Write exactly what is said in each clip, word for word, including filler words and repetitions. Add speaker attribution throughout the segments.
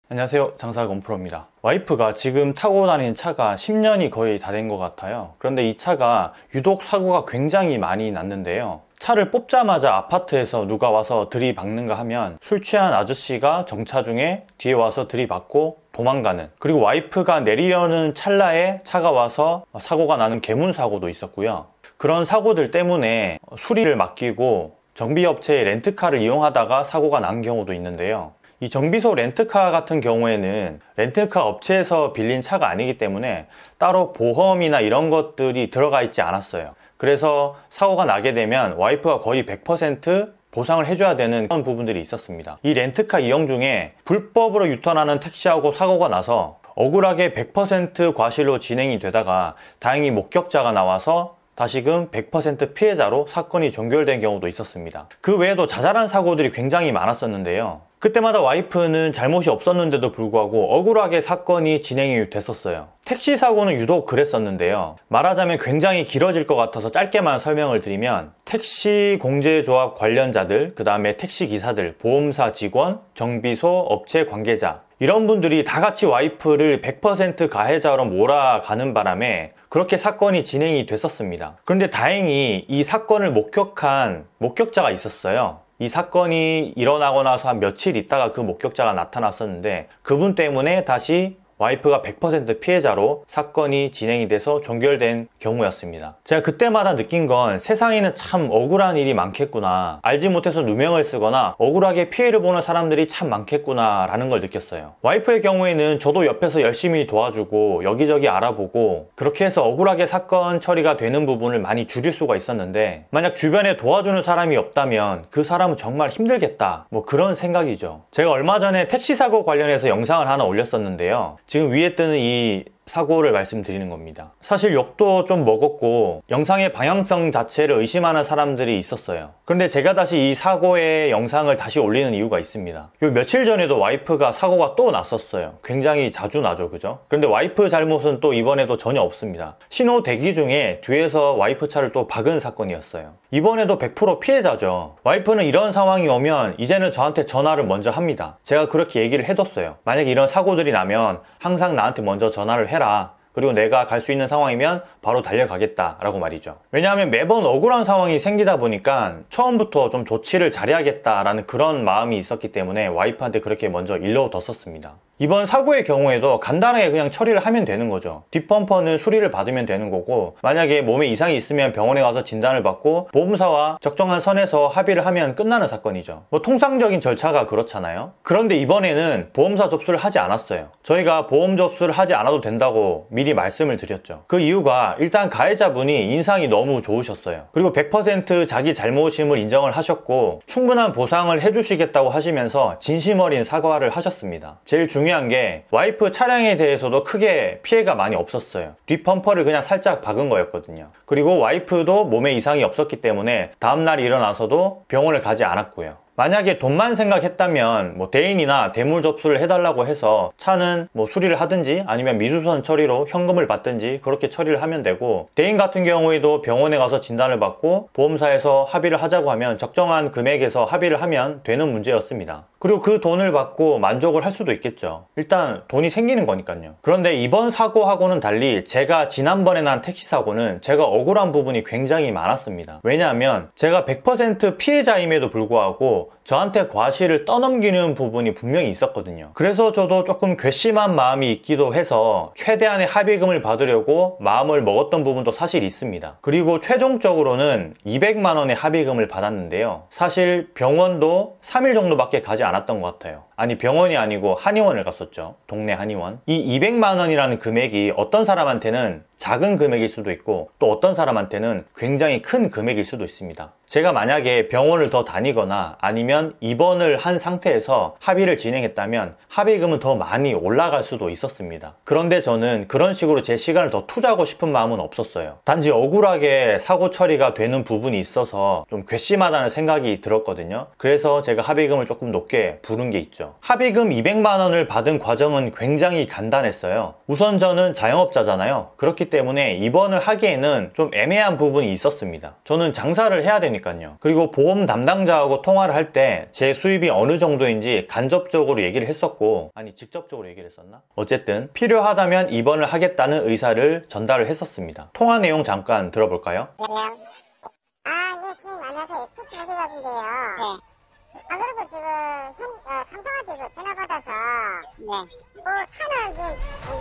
Speaker 1: 안녕하세요, 장사 건프로입니다. 와이프가 지금 타고 다니는 차가 십 년이 거의 다 된 것 같아요. 그런데 이 차가 유독 사고가 굉장히 많이 났는데요, 차를 뽑자마자 아파트에서 누가 와서 들이박는가 하면 술 취한 아저씨가 정차 중에 뒤에 와서 들이박고 도망가는, 그리고 와이프가 내리려는 찰나에 차가 와서 사고가 나는 개문사고도 있었고요. 그런 사고들 때문에 수리를 맡기고 정비업체의 렌트카를 이용하다가 사고가 난 경우도 있는데요, 이 정비소 렌트카 같은 경우에는 렌트카 업체에서 빌린 차가 아니기 때문에 따로 보험이나 이런 것들이 들어가 있지 않았어요. 그래서 사고가 나게 되면 와이프가 거의 백 퍼센트 보상을 해줘야 되는 그런 부분들이 있었습니다. 이 렌트카 이용 중에 불법으로 유턴하는 택시하고 사고가 나서 억울하게 백 퍼센트 과실로 진행이 되다가 다행히 목격자가 나와서 다시금 백 퍼센트 피해자로 사건이 종결된 경우도 있었습니다. 그 외에도 자잘한 사고들이 굉장히 많았었는데요, 그때마다 와이프는 잘못이 없었는데도 불구하고 억울하게 사건이 진행이 됐었어요. 택시 사고는 유독 그랬었는데요, 말하자면 굉장히 길어질 것 같아서 짧게만 설명을 드리면 택시 공제조합 관련자들, 그 다음에 택시 기사들, 보험사 직원, 정비소, 업체 관계자, 이런 분들이 다 같이 와이프를 백 퍼센트 가해자로 몰아가는 바람에 그렇게 사건이 진행이 됐었습니다. 그런데 다행히 이 사건을 목격한 목격자가 있었어요. 이 사건이 일어나고 나서 한 며칠 있다가 그 목격자가 나타났었는데 그분 때문에 다시 와이프가 백 퍼센트 피해자로 사건이 진행이 돼서 종결된 경우였습니다. 제가 그때마다 느낀 건 세상에는 참 억울한 일이 많겠구나, 알지 못해서 누명을 쓰거나 억울하게 피해를 보는 사람들이 참 많겠구나 라는 걸 느꼈어요. 와이프의 경우에는 저도 옆에서 열심히 도와주고 여기저기 알아보고 그렇게 해서 억울하게 사건 처리가 되는 부분을 많이 줄일 수가 있었는데, 만약 주변에 도와주는 사람이 없다면 그 사람은 정말 힘들겠다, 뭐 그런 생각이죠. 제가 얼마 전에 택시 사고 관련해서 영상을 하나 올렸었는데요, 지금 위에 뜨는 이 사고를 말씀드리는 겁니다. 사실 욕도 좀 먹었고 영상의 방향성 자체를 의심하는 사람들이 있었어요. 그런데 제가 다시 이 사고의 영상을 다시 올리는 이유가 있습니다. 요 며칠 전에도 와이프가 사고가 또 났었어요. 굉장히 자주 나죠, 그죠? 그런데 와이프 잘못은 또 이번에도 전혀 없습니다. 신호 대기 중에 뒤에서 와이프 차를 또 박은 사건이었어요. 이번에도 백 퍼센트 피해자죠. 와이프는 이런 상황이 오면 이제는 저한테 전화를 먼저 합니다. 제가 그렇게 얘기를 해뒀어요. 만약에 이런 사고들이 나면 항상 나한테 먼저 전화를 해라, 그리고 내가 갈 수 있는 상황이면 바로 달려가겠다 라고 말이죠. 왜냐하면 매번 억울한 상황이 생기다 보니까 처음부터 좀 조치를 잘해야겠다 라는 그런 마음이 있었기 때문에 와이프한테 그렇게 먼저 일러뒀었습니다. 이번 사고의 경우에도 간단하게 그냥 처리를 하면 되는 거죠. 뒷범퍼는 수리를 받으면 되는 거고, 만약에 몸에 이상이 있으면 병원에 가서 진단을 받고 보험사와 적정한 선에서 합의를 하면 끝나는 사건이죠. 뭐 통상적인 절차가 그렇잖아요. 그런데 이번에는 보험사 접수를 하지 않았어요. 저희가 보험 접수를 하지 않아도 된다고 미리 말씀을 드렸죠. 그 이유가 일단 가해자분이 인상이 너무 좋으셨어요. 그리고 백 퍼센트 자기 잘못임을 인정을 하셨고 충분한 보상을 해주시겠다고 하시면서 진심 어린 사과를 하셨습니다. 제일 중요한 중요한 게 와이프 차량에 대해서도 크게 피해가 많이 없었어요. 뒷범퍼를 그냥 살짝 박은 거였거든요. 그리고 와이프도 몸에 이상이 없었기 때문에 다음날 일어나서도 병원을 가지 않았고요. 만약에 돈만 생각했다면 뭐 대인이나 대물 접수를 해달라고 해서 차는 뭐 수리를 하든지 아니면 미수선 처리로 현금을 받든지 그렇게 처리를 하면 되고, 대인 같은 경우에도 병원에 가서 진단을 받고 보험사에서 합의를 하자고 하면 적정한 금액에서 합의를 하면 되는 문제였습니다. 그리고 그 돈을 받고 만족을 할 수도 있겠죠. 일단 돈이 생기는 거니까요. 그런데 이번 사고하고는 달리 제가 지난번에 난 택시 사고는 제가 억울한 부분이 굉장히 많았습니다. 왜냐하면 제가 백 퍼센트 피해자임에도 불구하고 저한테 과실을 떠넘기는 부분이 분명히 있었거든요. 그래서 저도 조금 괘씸한 마음이 있기도 해서 최대한의 합의금을 받으려고 마음을 먹었던 부분도 사실 있습니다. 그리고 최종적으로는 이백만 원의 합의금을 받았는데요, 사실 병원도 삼 일 정도밖에 가지 않았던 것 같아요. 아니, 병원이 아니고 한의원을 갔었죠. 동네 한의원. 이 이백만 원이라는 금액이 어떤 사람한테는 작은 금액일 수도 있고 또 어떤 사람한테는 굉장히 큰 금액일 수도 있습니다. 제가 만약에 병원을 더 다니거나 아니면 입원을 한 상태에서 합의를 진행했다면 합의금은 더 많이 올라갈 수도 있었습니다. 그런데 저는 그런 식으로 제 시간을 더 투자하고 싶은 마음은 없었어요. 단지 억울하게 사고 처리가 되는 부분이 있어서 좀 괘씸하다는 생각이 들었거든요. 그래서 제가 합의금을 조금 높게 부른 게 있죠. 합의금 이백만 원을 받은 과정은 굉장히 간단했어요. 우선 저는 자영업자잖아요. 그렇기 때문에 입원을 하기에는 좀 애매한 부분이 있었습니다. 저는 장사를 해야 되니까 되니까요. 그리고 보험 담당자하고 통화를 할 때 제 수입이 어느 정도인지 간접적으로 얘기를 했었고, 아니 직접적으로 얘기를 했었나? 어쨌든 필요하다면 입원을 하겠다는 의사를 전달을 했었습니다. 통화 내용 잠깐 들어볼까요?
Speaker 2: 아, 네, 선생님 안녕하세요. 택시 관계자인데요. 네. 안 그래도 지금 현, 어, 삼성한테 전화 받아서 네. 그 차는 지금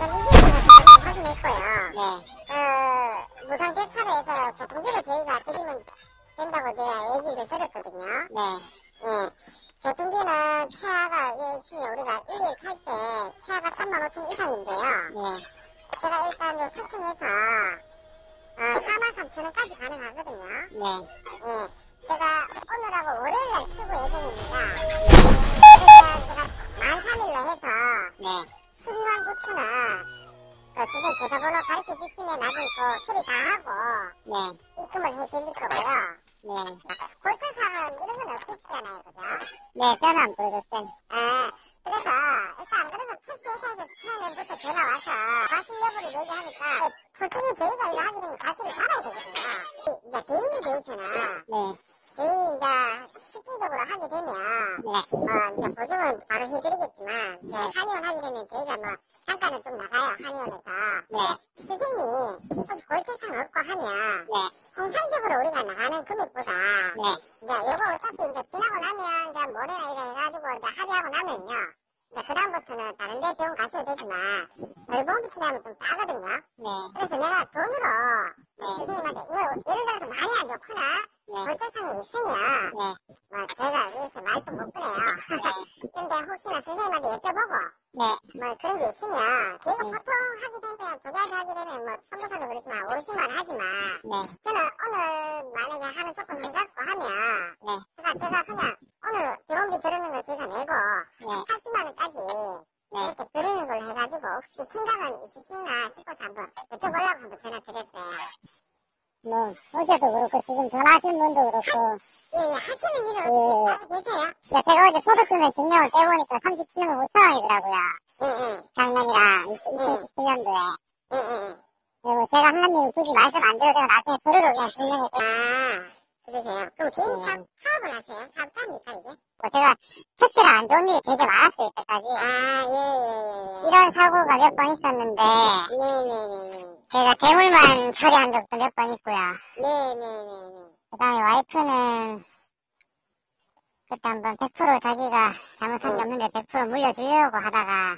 Speaker 2: 당장 확인했고요. 네. 그 무상 대차로 해서 교통비를 저희가 드리면 된다고 제가 얘기를 들었거든요. 네. 예. 교통비는 치아가 예, 있으면 우리가 일 일 탈 때 치아가 삼만 오천 이상인데요. 네. 제가 일단 요 추천해서 어, 사만 삼천 원까지 가능하거든요. 네. 예. 제가 오늘하고 월요일날 출고 예정입니다. 그래서 제가 만 삼 일로 해서 네. 십이만 구천 원 그 선생님 계좌번호 가르쳐 주시면 나중에 그 수리 다 하고 네. 입금을 해드릴 거고요. 네. 골수사항 이런 건 없으시잖아요, 그죠? 네, 저는 안 보여줬어요. 아, 그래서 일단 안 그래도 택시회사에서 처음부터 전화 와서 과실 여부를 얘기하니까 솔직히 저희가 이거 하게 되면 과실을 잡아야 되거든요. 이제 대인에 대해서는 네. 저희 이제 실질적으로 하게 되면 네. 어, 이제 보증은 바로 해드리겠지만 네. 한의원 하게 되면 저희가 뭐 단가는 좀 나가요, 한의원에서. 네. 선생님이 혹시 골투상 없고 하면 네. 통상적으로 우리가 나가는 금액보다 네. 이제 요거 어차피 이제 지나고 나면 이제 모레나 이래 해가지고 이제 합의하고 나면요. 이제 그다음부터는 다른 데 병원 가셔도 되지만 월보험비 치료하면 좀 싸거든요. 네. 그래서 내가 돈으로 네. 선생님한테 뭐 예를 들어서 많이 안 좋거나 네. 골절상이 있으면 네. 뭐 제가 이렇게 말도 못 꺼내요. 네. 근데 혹시나 선생님한테 여쭤보고 네. 뭐 그런 게 있으면 저희가 네. 보통 하게 되면 조기하게 하게 되면 뭐 선보사도 그렇지만 오십만 원 하지만 네. 저는 오늘 만약에 하는 조건 해갖고 하면 네. 그러니까 제가 그냥 오늘 병원비 들어는 거 제가 내고 네. 팔십만 원까지 네. 이렇게 드리는 걸 해가지고 혹시 생각은 있으시나 싶어서 한번 여쭤보려고 한번 전화 드렸어요. 뭐 어제도 그렇고 지금 전화하신 분도 그렇고 예, 예 하시는 일은 예. 어떻게 하고 계세요? 네, 제가 어제 소득금액 증명을 떼보니까 삼십칠만 오천 원이더라고요. 예, 예. 작년이랑 이천십칠 년도에. 예, 예. 그리고 제가 하는 일은 굳이 말씀 안 드려도 제가 나중에 서류로 그냥 증명했고. 아, 그러세요? 그럼 개인 네. 사업, 사업을 하세요? 사업자입니까 이게? 뭐 제가 택시를 안 좋은 일이 되게 많았어요, 이때까지. 아, 예, 예, 예. 이런 사고가 몇 번 있었는데. 네네네네. 제가 대물만 처리한 적도 몇 번 있고요. 네네네네. 그 다음에 와이프는 그때 한번 백 퍼센트 자기가 잘못한 게 없는데 백 퍼센트 물려주려고 하다가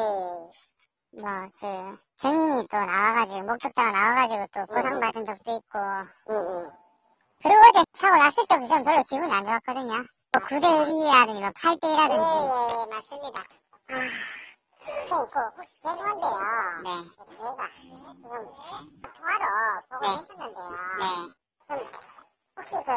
Speaker 2: 예. 뭐 그 증인이 또 나와가지고 목격자가 나와가지고 또 보상받은 적도 있고 예. 그리고 어제 사고 났을 때도 저는 별로 기분이 안 좋았거든요. 뭐 구 대 일이라든지 뭐 팔 대 일이라든지 예, 예, 맞습니다. 아, 선생님 그 혹시 죄송한데요. 네. 저희가 지금 통화로 보고 네. 했었는데요. 네. 그럼 혹시 그,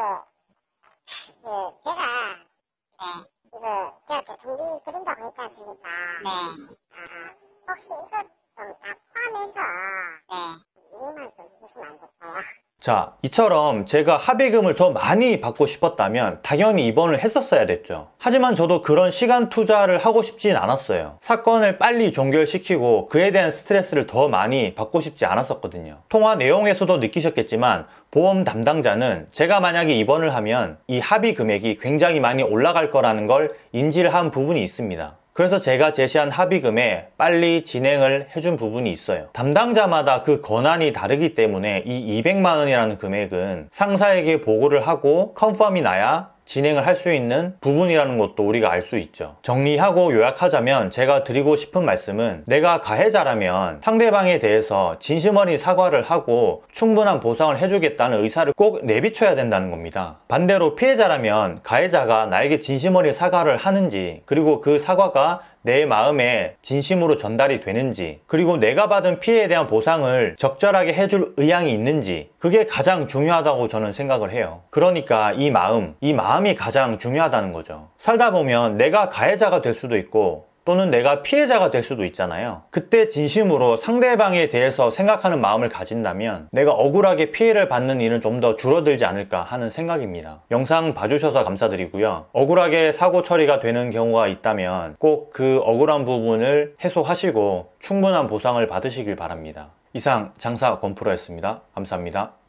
Speaker 2: 그 제가 네. 이거 제가 교통비 들은다고 했지 않습니까? 네. 아, 혹시 이거 좀 다 포함해서 네. 이백만 원 좀 해주시면 안 될까요?
Speaker 1: 자, 이처럼 제가 합의금을 더 많이 받고 싶었다면 당연히 입원을 했었어야 됐죠. 하지만 저도 그런 시간 투자를 하고 싶진 않았어요. 사건을 빨리 종결시키고 그에 대한 스트레스를 더 많이 받고 싶지 않았었거든요. 통화 내용에서도 느끼셨겠지만 보험 담당자는 제가 만약에 입원을 하면 이 합의 금액이 굉장히 많이 올라갈 거라는 걸 인지를 한 부분이 있습니다. 그래서 제가 제시한 합의금에 빨리 진행을 해준 부분이 있어요. 담당자마다 그 권한이 다르기 때문에 이 이백만 원이라는 금액은 상사에게 보고를 하고 컨펌이 나야 진행을 할 수 있는 부분이라는 것도 우리가 알 수 있죠. 정리하고 요약하자면 제가 드리고 싶은 말씀은 내가 가해자라면 상대방에 대해서 진심 어린 사과를 하고 충분한 보상을 해주겠다는 의사를 꼭 내비쳐야 된다는 겁니다. 반대로 피해자라면 가해자가 나에게 진심 어린 사과를 하는지, 그리고 그 사과가 내 마음에 진심으로 전달이 되는지, 그리고 내가 받은 피해에 대한 보상을 적절하게 해줄 의향이 있는지, 그게 가장 중요하다고 저는 생각을 해요. 그러니까 이 마음, 이 마음이 가장 중요하다는 거죠. 살다 보면 내가 가해자가 될 수도 있고 또는 내가 피해자가 될 수도 있잖아요. 그때 진심으로 상대방에 대해서 생각하는 마음을 가진다면 내가 억울하게 피해를 받는 일은 좀 더 줄어들지 않을까 하는 생각입니다. 영상 봐주셔서 감사드리고요. 억울하게 사고 처리가 되는 경우가 있다면 꼭 그 억울한 부분을 해소하시고 충분한 보상을 받으시길 바랍니다. 이상 장사 권프로였습니다. 감사합니다.